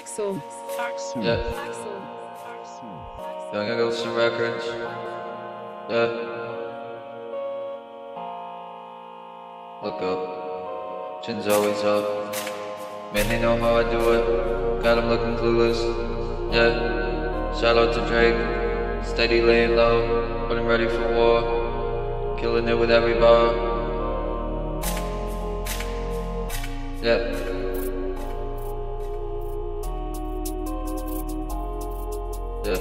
Axel. Yeah, Axel. Young Eagleson Records. Yeah, look up. Chin's always up. Man, they know how I do it. Got 'em looking clueless. Yeah, shout out to Drake. Steady laying low, but I'm ready for war. Killing it with every bar. Yeah. Yeah.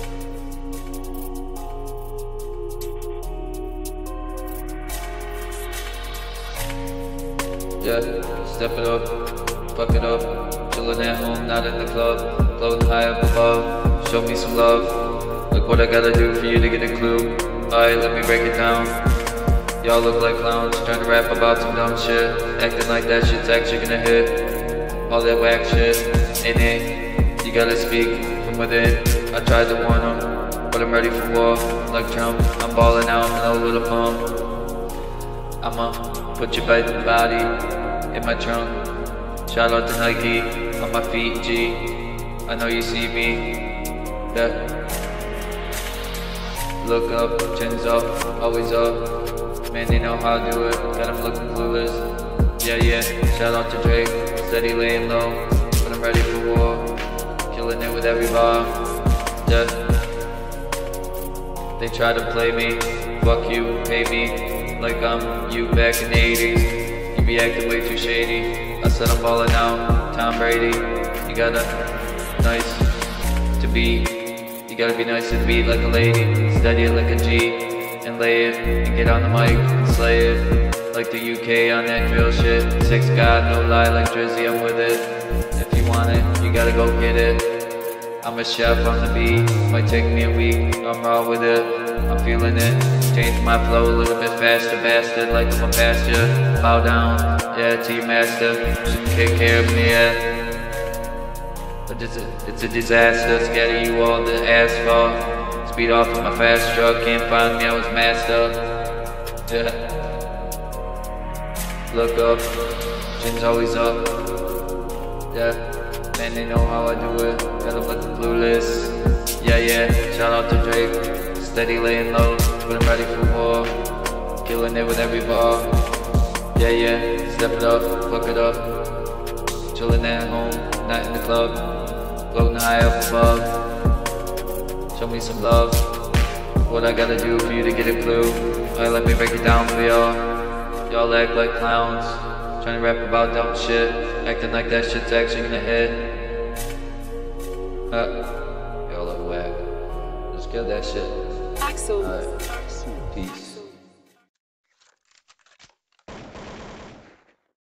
Yeah, step it up, fuck it up. Chillin' at home, not in the club. Floating high up above, show me some love. Look what I gotta do for you to get a clue. Alright, let me break it down. Y'all look like clowns, trying to rap about some dumb shit. Acting like that shit's actually gonna hit. All that whack shit, ain't it? You gotta speak from within. I tried to warn them, but I'm ready for war. Like Trump, I'm balling out in a little pump. I'ma put your body in my trunk. Shout out to Nike, on my feet, G. I know you see me, yeah. Look up, chin's up, always up. Man, they know how I do it, got 'em looking clueless. Yeah, shout out to Drake, steady laying low, but I'm ready for war. Killing it with every bar, yeah. They try to play me, fuck you, pay me, like I'm you back in the 80s. You be acting way too shady. I said I'm balling out, Tom Brady. You gotta nice to be. You gotta be nice to be like a lady. Steady it like a G and lay it and get on the mic and slay it. Like the UK on that drill shit. Six God, no lie like Drizzy, I'm with it. If you want it, you gotta go get it. I'm a chef on the beat, might take me a week, I'm raw with it, I'm feeling it. Change my flow a little bit faster, bastard, like I'm a pasture. Bow down, yeah, to your master, take care of me, yeah. But it's a disaster, scatter you all the asphalt. Speed off of my fast truck, can't find me, I was masked up. Yeah. Look up, chin's always up. Yeah, man, they know how I do it. Got 'em looking clueless. Yeah, shout out to Drake. Steady laying low, but I'm ready for war. Killing it with every bar. Yeah, step it up, fuck it up. Chilling at home, not in the club. Floating high up above. Show me some love. What I gotta do for you to get a clue. Alright, let me break it down for y'all. Y'all act like clowns, trying to rap about dumb shit. Acting like that shit's actually gonna hit. Y'all look whack. Just kill that shit. Axel. Alright, peace.